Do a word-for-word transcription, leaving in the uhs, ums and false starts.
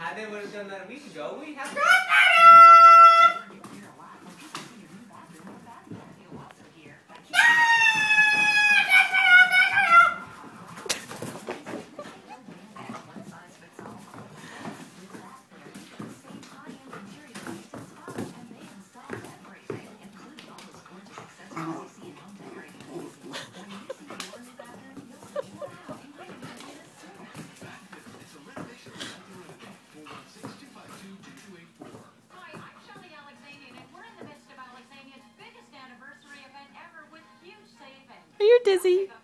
Had they would have done that a week ago, we have. Are you dizzy?